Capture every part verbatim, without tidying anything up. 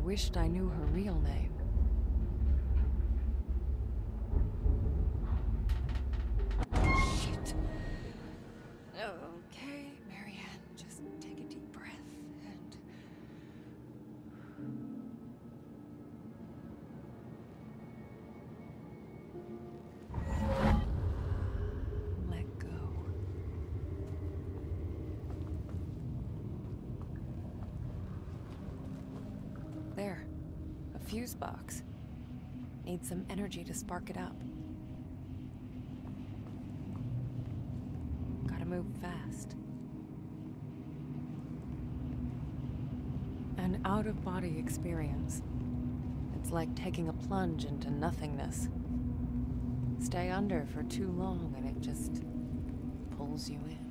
wished I knew her real name. Shit. Okay, Marianne, just take a deep breath and... let go. There. A fuse box. Need some energy to spark it up. Gotta move fast. An out-of-body experience. It's like taking a plunge into nothingness. Stay under for too long and it just pulls you in.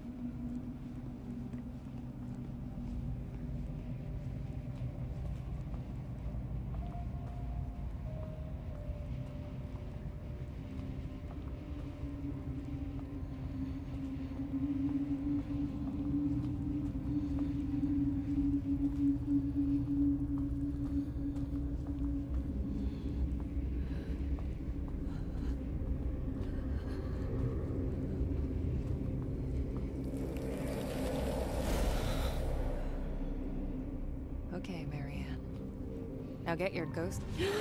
Okay, Marianne. Now get your ghost...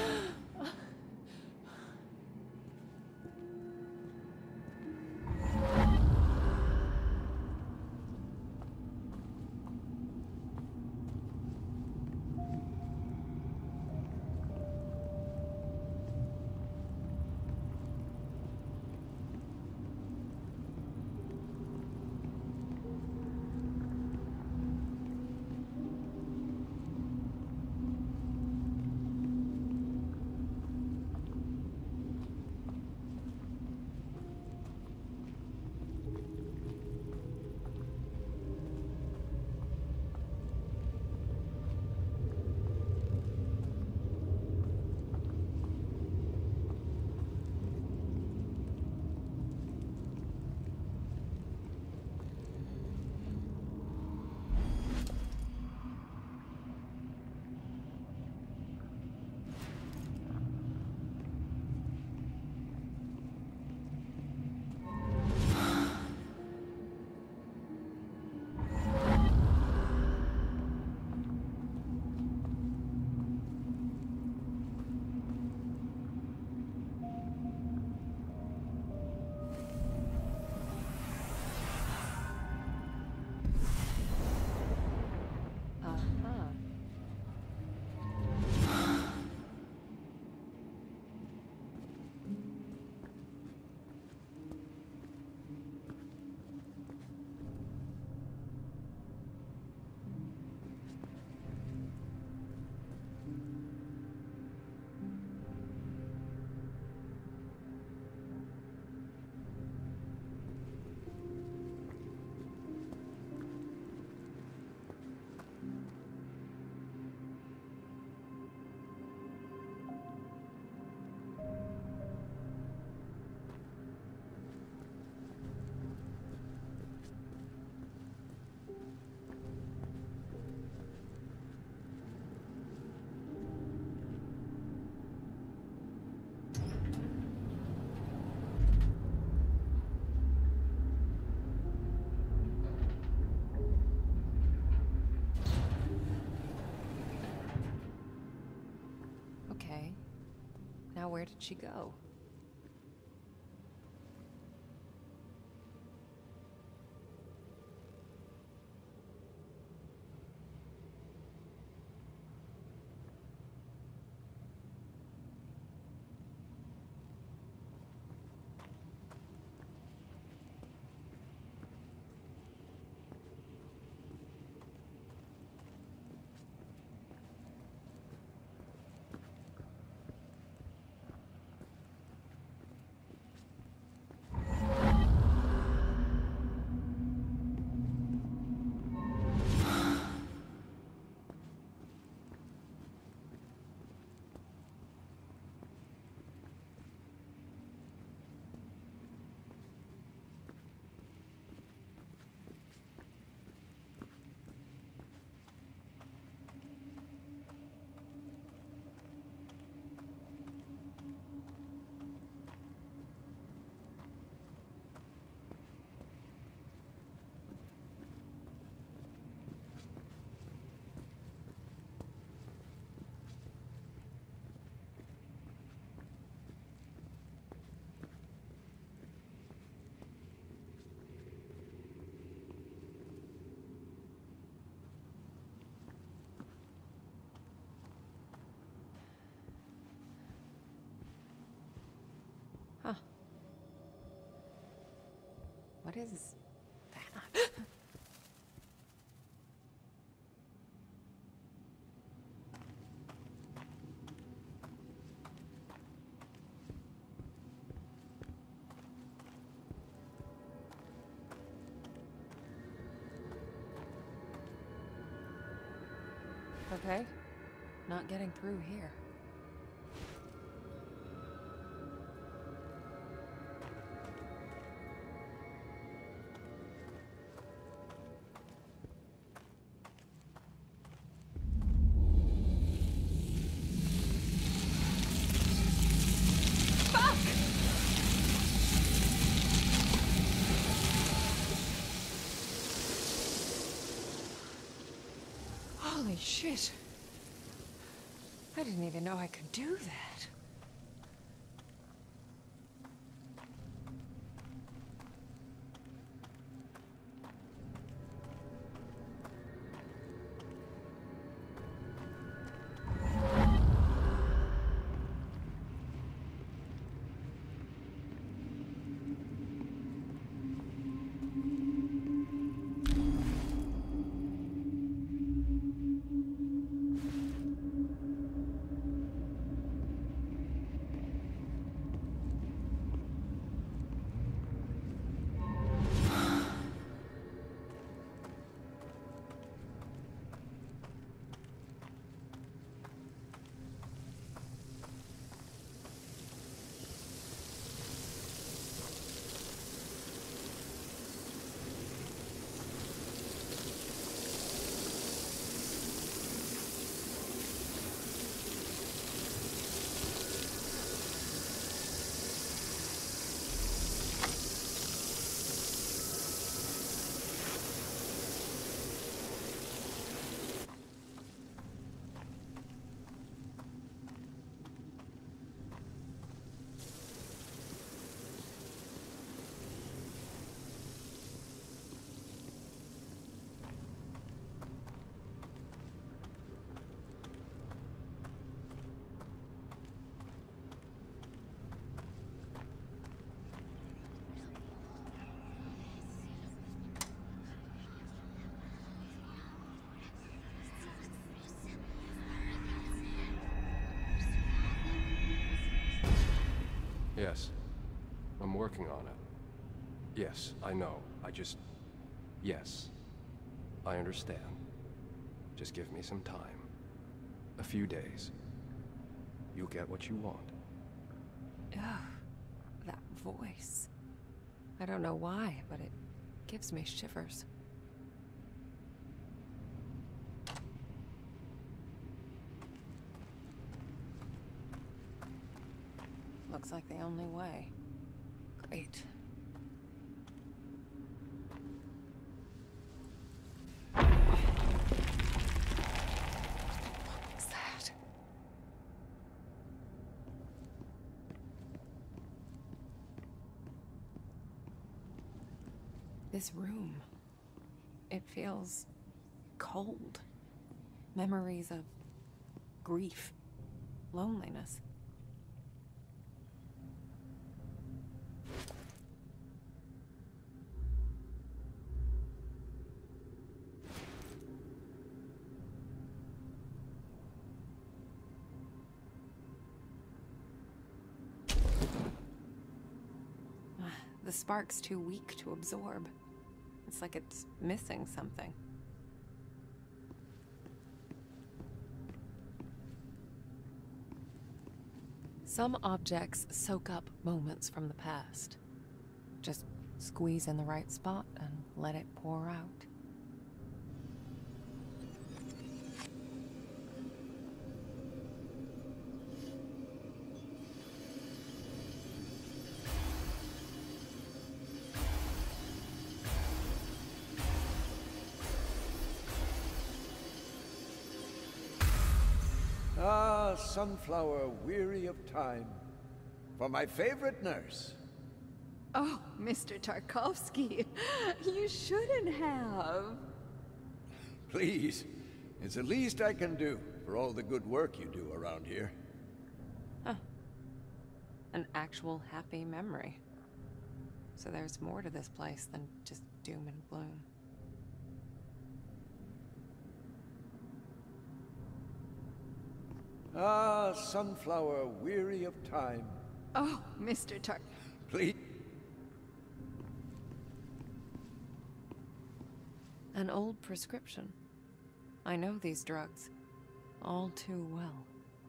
Okay. Now where did she go? What is that? Okay, not getting through here. Holy shit. I didn't even know I could do that. Yes. I'm working on it. Yes, I know. I just... Yes. I understand. Just give me some time. A few days. You'll get what you want. Ugh, that voice. I don't know why, but it gives me shivers. Looks like the only way. Great. What was that? This room. It feels cold. Memories of grief, loneliness. The spark's too weak to absorb. It's like it's missing something. Some objects soak up moments from the past. Just squeeze in the right spot and let it pour out. Ah, Sunflower, weary of time. For my favorite nurse. Oh, Mister Tarkovsky, you shouldn't have. Please, it's the least I can do for all the good work you do around here. Huh. An actual happy memory. So there's more to this place than just doom and gloom. Ah, Sunflower, weary of time. Oh, Mister Tar... Please. An old prescription. I know these drugs all too well.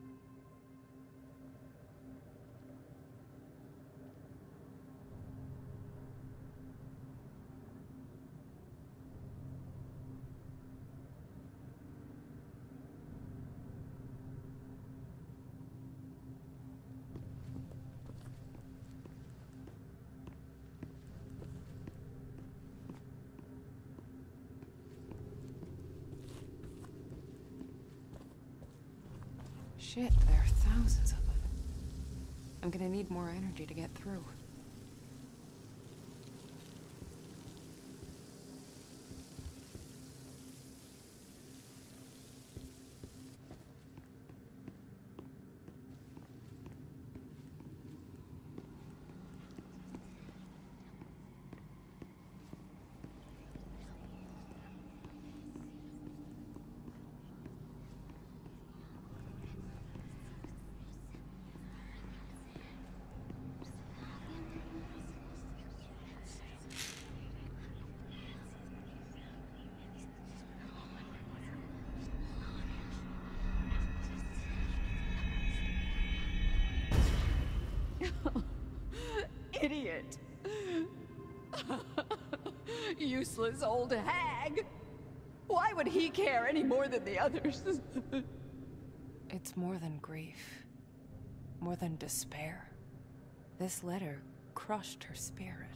Shit, there are thousands of them. I'm gonna need more energy to get through. Idiot. Useless old hag. Why would he care any more than the others? It's more than grief. More than despair. This letter crushed her spirit.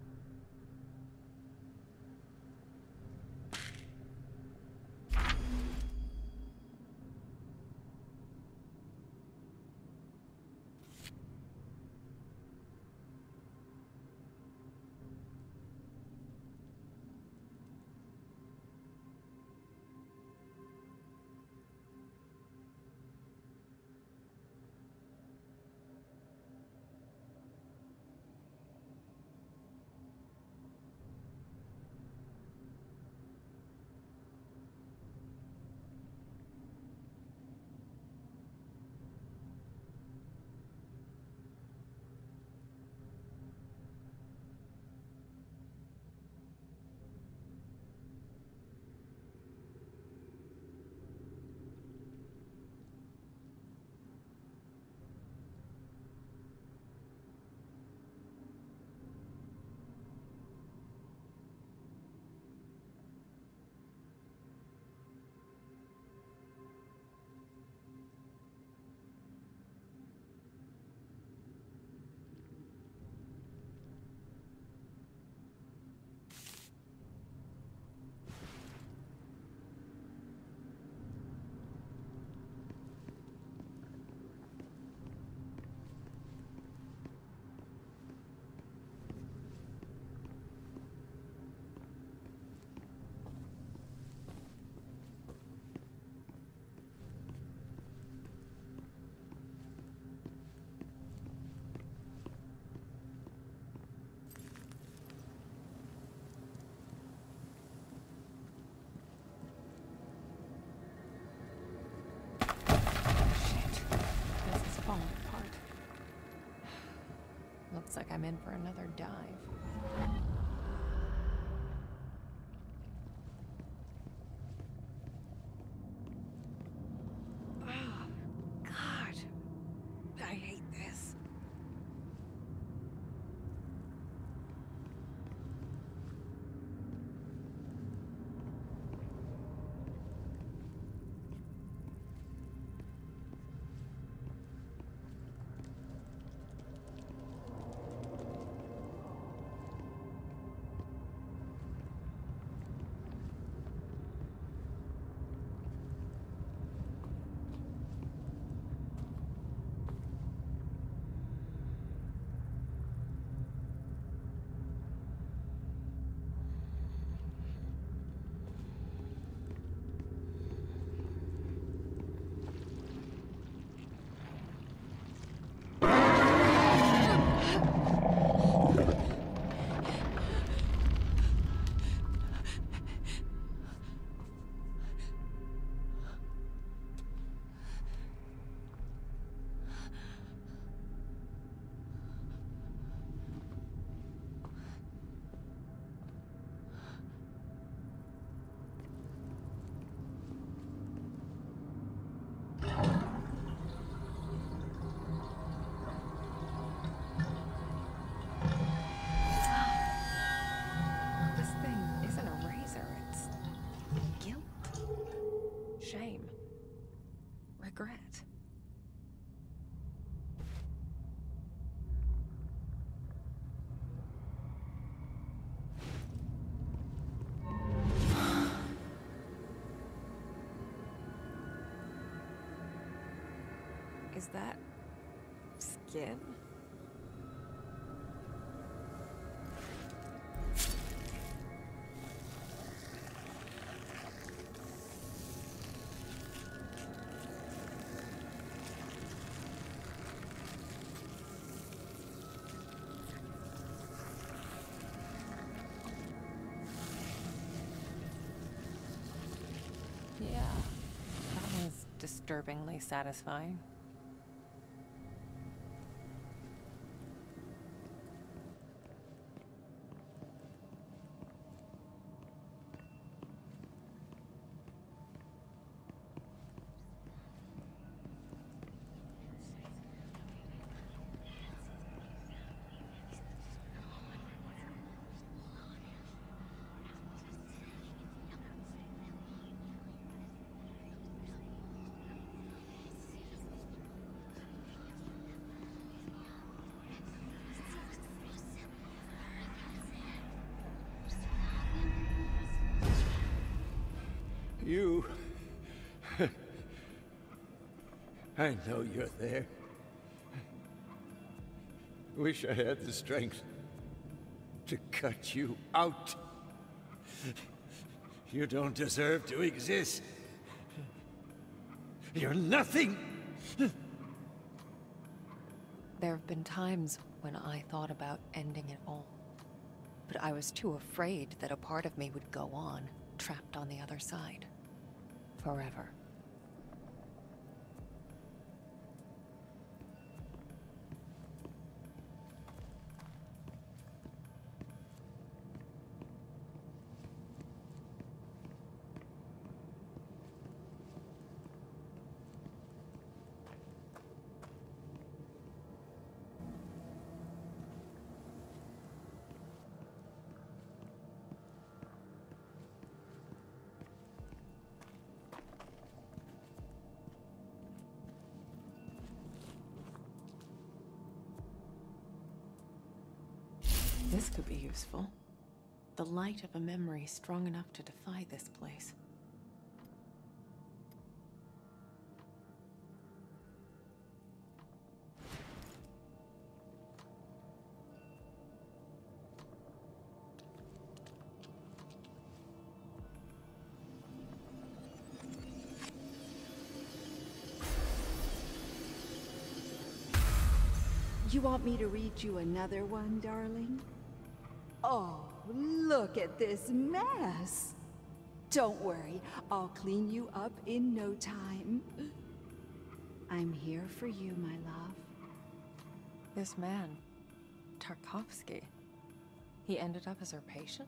Looks like I'm in for another dive. Oh, God. I hate this. regret. Is that skin? Yeah, that was disturbingly satisfying. You... I know you're there. Wish I had the strength to cut you out. You don't deserve to exist. You're nothing! There have been times when I thought about ending it all. But I was too afraid that a part of me would go on, trapped on the other side. Forever. This could be useful. The light of a memory strong enough to defy this place. You want me to read you another one, darling? Oh, look at this mess. Don't worry, I'll clean you up in no time. I'm here for you, my love. This man, Tarkovsky, he ended up as her patient?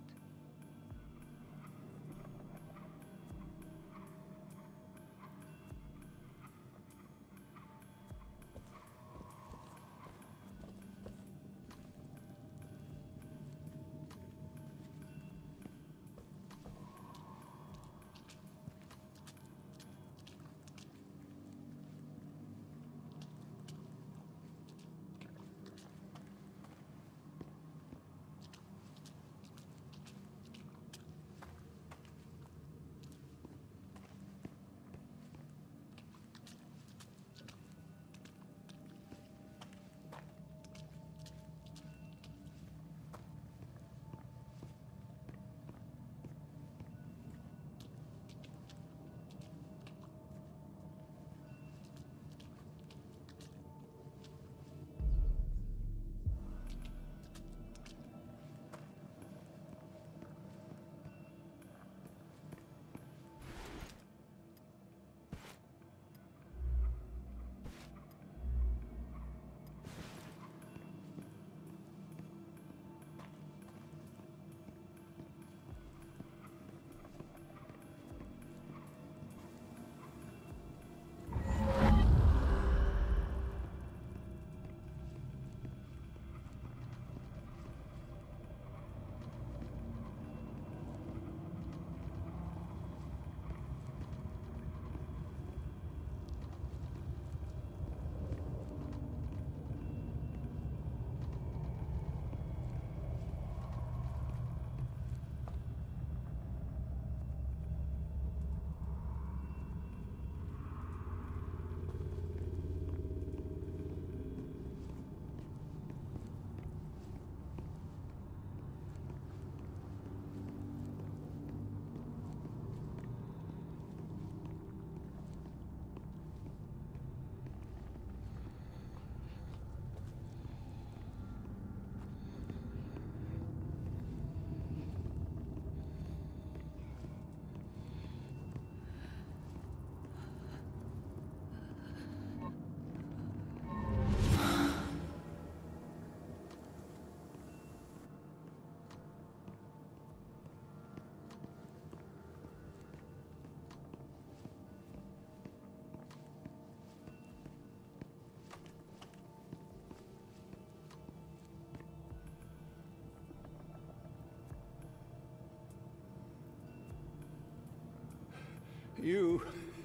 you...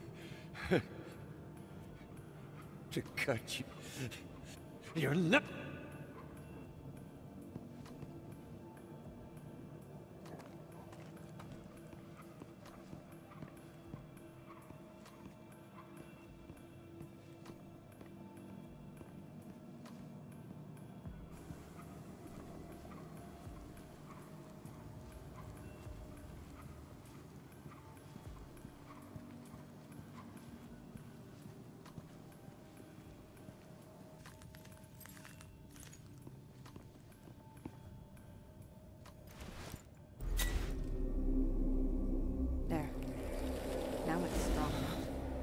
to cut you... You're not... There. Now it's strong enough.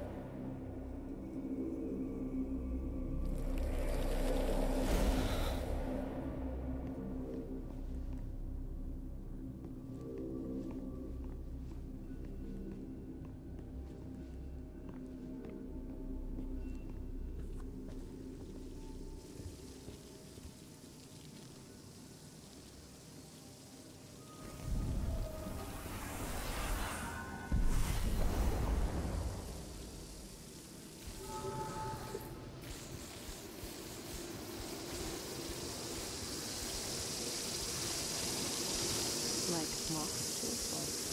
Like moss to a flame.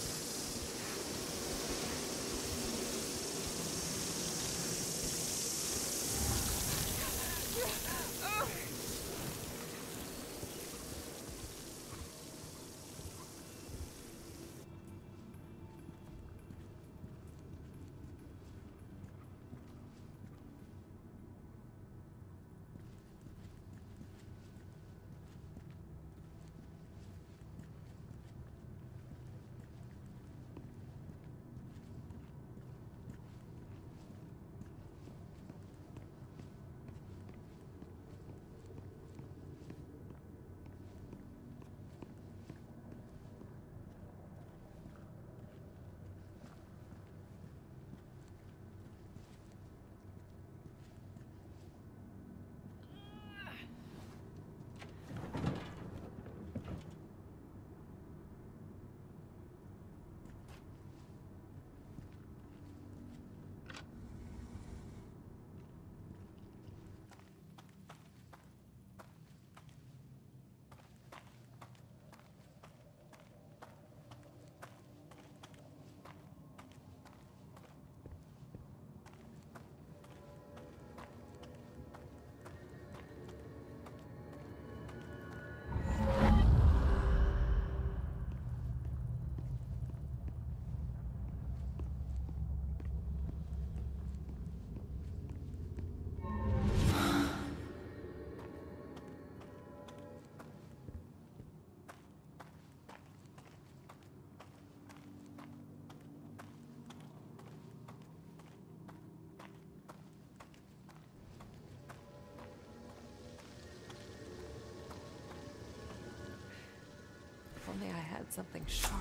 If only I had something sharp.